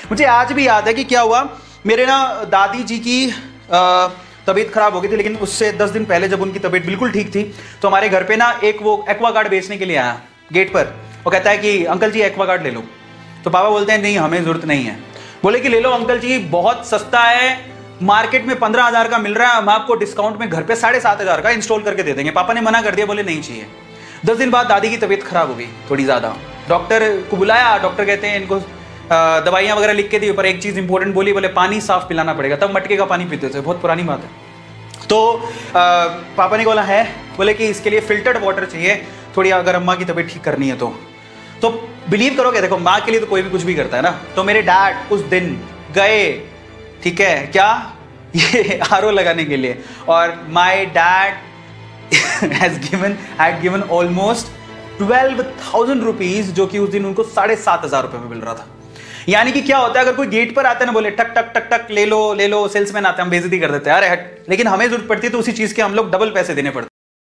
मुझे आज भी याद है कि क्या हुआ, मेरे ना दादी जी की तबीयत खराब हो गई थी, लेकिन उससे 10 दिन पहले जब उनकी तबीयत बिल्कुल ठीक थी तो हमारे घर पे ना एक वो एक्वागार्ड बेचने के लिए आया गेट पर। वो कहता है कि अंकल जी एक्वागार्ड ले लो। तो पापा बोलते हैं नहीं हमें जरूरत नहीं है। बोले कि ले लो अंकल जी, बहुत सस्ता है, मार्केट में 15,000 का मिल रहा है, हम आपको डिस्काउंट में घर पे 7,500 का इंस्टॉल करके दे देंगे। पापा ने मना कर दिया, बोले नहीं चाहिए। 10 दिन बाद दादी की तबीयत खराब हो गई थोड़ी ज़्यादा, डॉक्टर को बुलाया। डॉक्टर कहते हैं इनको दवाइयाँ वगैरह लिख के दी, पर एक चीज़ इंपॉर्टेंट बोली, बोले पानी साफ पिलाना पड़ेगा। तब मटके का पानी पीते थे, बहुत पुरानी बात है। तो पापा ने बोला है, बोले कि इसके लिए फिल्टर्ड वाटर चाहिए थोड़ी, अगर अम्मा की तबीयत ठीक करनी है तो बिलीव करोगे, देखो माँ के लिए तो कोई भी कुछ भी करता है ना। तो मेरे डैड उस दिन गए, ठीक है क्या, ये आरओ लगाने के लिए, और my dad had given almost 12,000 rupees, जो कि उस दिन उनको 7,500 रुपये में मिल रहा था। यानी कि क्या होता है, अगर कोई गेट पर आता है ना, बोले टक टक टक टक ले लो, सेल्समैन आते हैं, हम बेइज्जती कर देते हैं, अरे हट, लेकिन हमें जरूरत पड़ती है तो उसी चीज के हम लोग डबल पैसे देने पड़ते हैं।